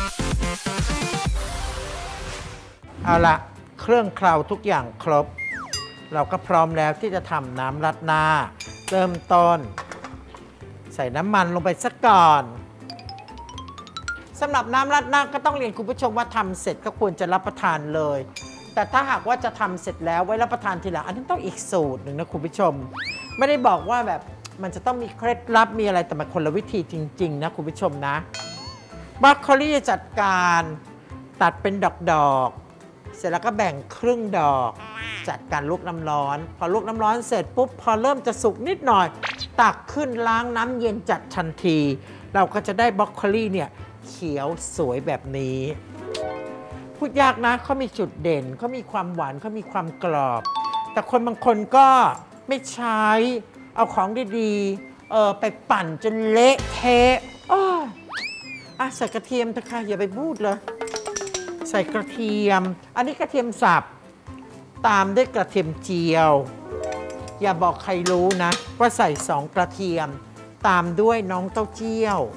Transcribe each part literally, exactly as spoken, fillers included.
เอาละเครื่องเคล้าทุกอย่างครบเราก็พร้อมแล้วที่จะทำน้ำราดหน้าเริ่มต้นใส่น้ำมันลงไปสักก่อนสำหรับน้ำราดหน้าก็ต้องเรียนคุณผู้ชมว่าทำเสร็จก็ควรจะรับประทานเลยแต่ถ้าหากว่าจะทำเสร็จแล้วไว้รับประทานทีหลังอันนี้ต้องอีกสูตรหนึ่งนะคุณผู้ชมไม่ได้บอกว่าแบบมันจะต้องมีเคล็ดลับมีอะไรแต่มันคนละวิธีจริงๆนะคุณผู้ชมนะบรอกโคลีจัดการตัดเป็นดอกๆเสร็จแล้วก็แบ่งครึ่งดอกจัดการลวกน้ำร้อนพอลวกน้ำร้อนเสร็จปุ๊บพอเริ่มจะสุกนิดหน่อยตักขึ้นล้างน้ำเย็นจัดทันทีเราก็จะได้บรอกโคลีเนี่ยเขียวสวยแบบนี้พูดยากนะเขามีจุดเด่นเขามีความหวานเขามีความกรอบแต่คนบางคนก็ไม่ใช้เอาของดีๆเออไปปั่นจนเละเทะอ้ออ่ะใส่กระเทียมเถอะค่ะอย่าไปบูดเลยใส่กระเทียมอันนี้กระเทียมสับตามด้วยกระเทียมเจียวอย่าบอกใครรู้นะว่าใส่สองกระเทียมตามด้วยน้องเต้าเจี้ยว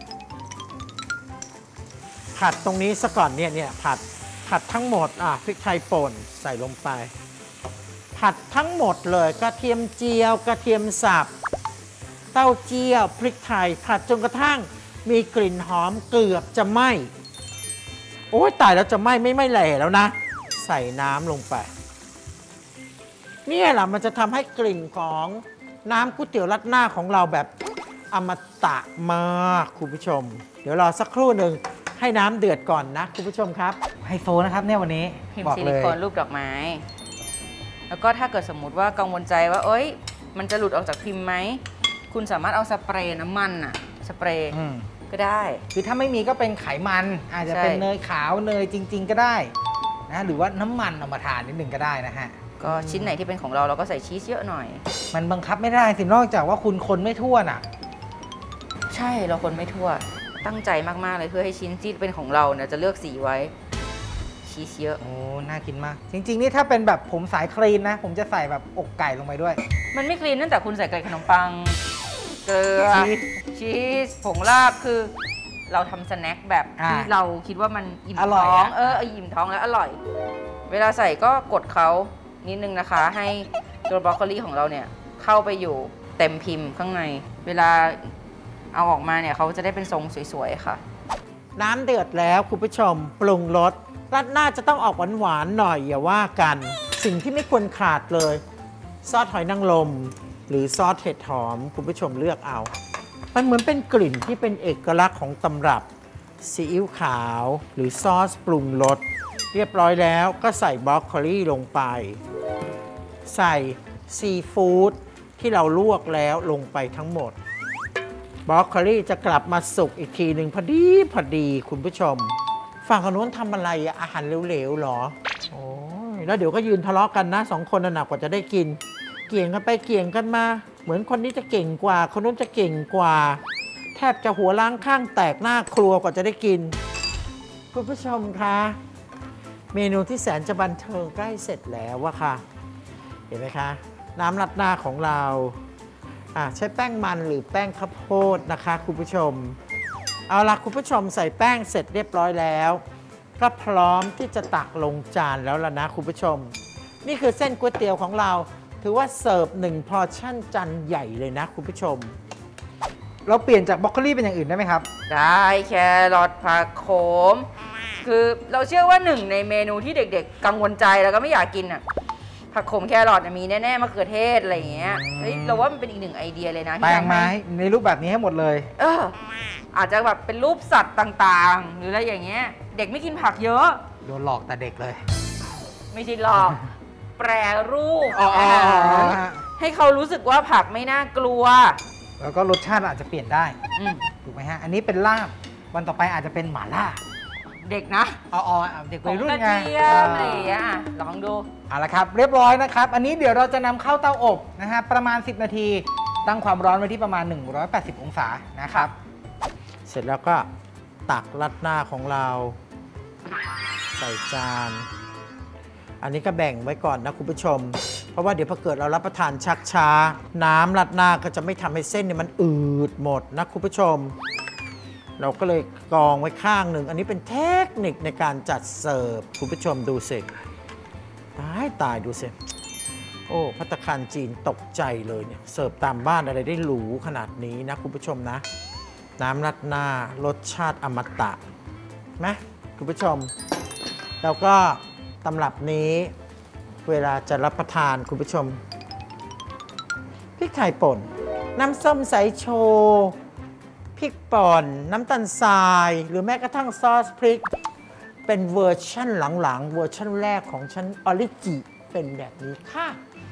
ผัดตรงนี้ซะก่อนเนี่ยเนี่ยผัดผัดทั้งหมดอ่ะพริกไทยป่นใส่ลงไปผัดทั้งหมดเลยกระเทียมเจียวกระเทียมสับเต้าเจี้ยวพริกไทยผัดจนกระทั่งมีกลิ่นหอมเกือบจะไหม้โอ้ยตายแล้วจะไหม้ไม่ไหม้แหล่แล้วนะใส่น้ำลงไปเนี่ยแหละมันจะทำให้กลิ่นของน้ำก๋วยเตี๋ยวรัดหน้าของเราแบบอมตะมากคุณผู้ชมเดี๋ยวรอสักครู่หนึ่งให้น้ำเดือดก่อนนะคุณผู้ชมครับไฮโซนะครับเนี่ยวันนี้พิมพ์ซิลิโคนรูปดอกไม้แล้วก็ถ้าเกิดสมมุติว่ากังวลใจว่าเอ้ยมันจะหลุดออกจากพิมพ์ไหมคุณสามารถเอาสเปรย์น้ำมันอะสเปรย์ก็ได้คือถ้าไม่มีก็เป็นไขมันอาจจะเป็นเนยขาวเนยจริงๆก็ได้นะหรือว่าน้ำมันเอามาทานนิดหนึ่งก็ได้นะฮะก็ชิ้นไหนที่เป็นของเราเราก็ใส่ชีสเยอะหน่อยมันบังคับไม่ได้สินอกจากว่าคุณคนไม่ทั่วน่ะใช่เราคนไม่ทั่วตั้งใจมากๆเลยเพื่อให้ชิ้นที่เป็นของเราเนี่ยจะเลือกสีไว้ชีสเยอะโอ้น่ากินมากจริงๆนี่ถ้าเป็นแบบผมสายคลีนนะผมจะใส่แบบอกไก่ลงไปด้วยมันไม่คลีนตั้งแต่คุณใส่ไก่ขนมปังเกลือชีสผงลาบคือเราทำสแน็คแบบที่เราคิดว่ามันอิ่มท้องเอออิ่มท้องแล้วอร่อยเวลาใส่ก็กดเขานิดนึงนะคะให้ตัวบรอกโคลีของเราเนี่ยเข้าไปอยู่เต็มพิมพ์ข้างในเวลาเอาออกมาเนี่ยเขาจะได้เป็นทรงสวยๆค่ะน้ำเดือดแล้วคุณผู้ชมปรุงรสราดหน้าจะต้องออกหวานๆหน่อยอย่าว่ากันสิ่งที่ไม่ควรขาดเลยซอสหอยนางรมหรือซอสเห็ดหอมคุณผู้ชมเลือกเอามันเหมือนเป็นกลิ่นที่เป็นเอกลักษณ์ของตำรับซีอิ๊วขาวหรือซอสปรุงรสเรียบร้อยแล้วก็ใส่บรอกโคลีลงไปใส่ซีฟู้ดที่เราลวกแล้วลงไปทั้งหมดบรอกโคลีจะกลับมาสุกอีกทีหนึ่งพอดีพอดีคุณผู้ชมฝั่งคนนู้นทำอะไรอะอาหารเหลวๆหรอโอ้ยแล้วเดี๋ยวก็ยืนทะเลาะกันนะสองคนน่ะหนักกว่าจะได้กินเกี่ยงกันไปเกี่ยงกันมาเหมือนคนนี้จะเก่งกว่าคนนู้นจะเก่งกว่าแทบจะหัวล้างข้างแตกหน้าครัวกว่าจะได้กินคุณผู้ชมคะเมนูที่แสนจะบันเทิงใกล้เสร็จแล้วว่ะค่ะเห็นไหมคะน้ำราดหน้าของเราใช้แป้งมันหรือแป้งข้าวโพดนะคะคุณผู้ชมเอาล่ะคุณผู้ชมใส่แป้งเสร็จเรียบร้อยแล้วก็พร้อมที่จะตักลงจานแล้วล่ะนะคุณผู้ชมนี่คือเส้นก๋วยเตี๋ยวของเราถือว่าเสิร์ฟหนึ่งพอร์ชั่นจานใหญ่เลยนะคุณผู้ชมเราเปลี่ยนจากบรอกโคลีเป็นอย่างอื่นได้ไหมครับได้แครอทผักโขมคือเราเชื่อว่าหนึ่งในเมนูที่เด็กๆกังวลใจแล้วก็ไม่อยากกินอ่ะผักโขมแครอทมีแน่ๆมะเขือเทศอะไรอย่างเงี้ยเฮ้ยเราว่ามันเป็นอีกหนึ่งไอเดียเลยนะแปลงมาในรูปแบบนี้ให้หมดเลยเอออาจจะแบบเป็นรูปสัตว์ต่างๆหรืออะไรอย่างเงี้ยเด็กไม่กินผักเยอะโดนหลอกแต่เด็กเลยไม่ใช่หลอกแปรรูปให้เขารู้สึกว่าผักไม่น่ากลัวแล้วก็รสชาติอาจจะเปลี่ยนได้ถูกไหมฮะอันนี้เป็นลาบวันต่อไปอาจจะเป็นหม่าล่าเด็กนะอ๋อเด็กวัยรุ่นไงอะไรอย่างเงี้ยลองดูเอาละครับเรียบร้อยนะครับอันนี้เดี๋ยวเราจะนำเข้าเตาอบนะฮะประมาณสิบนาทีตั้งความร้อนไว้ที่ประมาณหนึ่งร้อยแปดสิบองศานะครับเสร็จแล้วก็ตักราดหน้าของเราใส่จานอันนี้ก็แบ่งไว้ก่อนนะคุณผู้ชมเพราะว่าเดี๋ยวพอเกิดเรารับประทานชักช้าน้ำราดหน้าก็จะไม่ทำให้เส้นเนี่ยมันอืดหมดนะคุณผู้ชมเราก็เลยกองไว้ข้างหนึ่งอันนี้เป็นเทคนิคในการจัดเสิร์ฟคุณผู้ชมดูสิตายตายดูสิโอ้ภัตตาคารจีนตกใจเลยเนี่ยเสิร์ฟตามบ้านอะไรได้หรูขนาดนี้นะคุณผู้ชมนะน้ำรัดหน้ารสชาติอมตะไหมคุณผู้ชมแล้วก็ตำรับนี้เวลาจะรับประทานคุณผู้ชมพริกไทยป่นน้ำส้มสายโชพริกป่นน้ำตาลทรายหรือแม้กระทั่งซอสพริกเป็นเวอร์ชั่นหลังๆเวอร์ชั่นแรกของฉันออริจิเป็นแบบนี้ค่ะ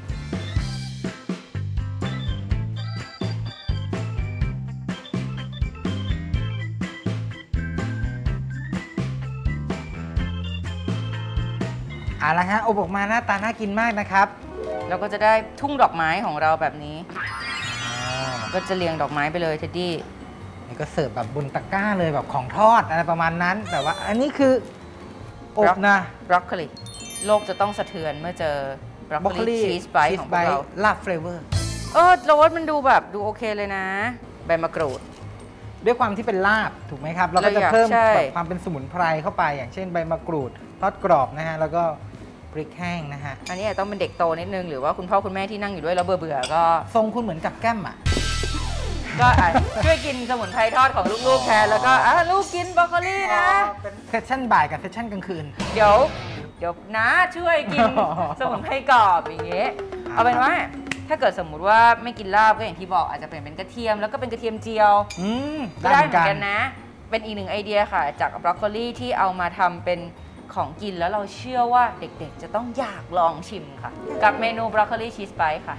เอาละฮะอบออกมาหน้าตาน่ากินมากนะครับเราก็จะได้ทุ่งดอกไม้ของเราแบบนี้ก็จะเรียงดอกไม้ไปเลยเท็ดดี้นี่ก็เสิร์ฟแบบบนตะกร้าเลยแบบของทอดอะไรประมาณนั้นแต่ว่าอันนี้คืออบนะบรอกโคลีโลกจะต้องสะเทือนเมื่อเจอบรอกโคลีชีสไบต์ของเราลาบเฟลเวอร์เออโรสมันดูแบบดูโอเคเลยนะใบมะกรูดด้วยความที่เป็นลาบถูกไหมครับเราก็จะเพิ่มแบบความเป็นสมุนไพรเข้าไปอย่างเช่นใบมะกรูดทอดกรอบนะฮะแล้วก็พริกแห้งนะฮะอันนี้ต้องเป็นเด็กโตนิดนึงหรือว่าคุณพ่อคุณแม่ที่นั่งอยู่ด้วยแล้วเบื่อเบื่อก็ทรงคุณเหมือนกับแก้มอ่ะก็ช่วยกินสมุนไพรทอดของลูกๆแทนแล้วก็อ่ะลูกกินบรอกโคลีนะเป็นเซสชั่นบ่ายกับเซสชั่นกลางคืนเดี๋ยวเดี๋ยวนะช่วยกินสมุนไพรกรอบอย่างเงี้ยเอาเป็นว่าถ้าเกิดสมมุติว่าไม่กินลาบก็อย่างที่บอกอาจจะเปลี่ยนเป็นกระเทียมแล้วก็เป็นกระเทียมเจียวก็ได้เหมือนกันนะเป็นอีกหนึ่งไอเดียค่ะจากบรอกโคลีที่เอามาทำเป็นของกินแล้วเราเชื่อว่าเด็กๆจะต้องอยากลองชิมค่ะกับเมนูบรอกโคลีชีสไบต์ค่ะ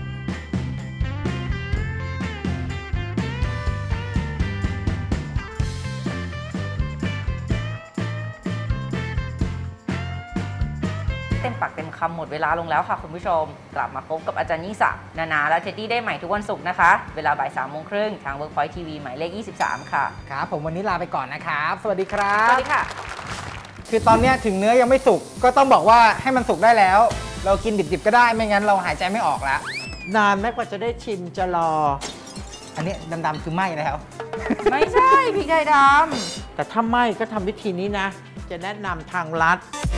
เต็มปากเต็มคำหมดเวลาลงแล้วค่ะคุณผู้ชมกลับมาพบกับอาจารย์ยิ่งศักดิ์นานาและเท็ดดี้ได้ใหม่ทุกวันศุกร์นะคะเวลาบ่ายสามโมงครึ่งทาง เวิร์กพอยท์ ที วี หมายเลขยี่สิบสามค่ะครับผมวันนี้ลาไปก่อนนะครับสวัสดีครับสวัสดีค่ะคือตอนนี้ถึงเนื้อยังไม่สุกก็ต้องบอกว่าให้มันสุกได้แล้วเรากินดิบๆก็ได้ไม่งั้นเราหายใจไม่ออกแล้วนานแม้กว่าจะได้ชิมจะรออันนี้ดำๆคือไหม้แล้วไม่ใช่พริกไทยดำแต่ถ้าไหม้ก็ทำวิธีนี้นะจะแนะนำทางลัด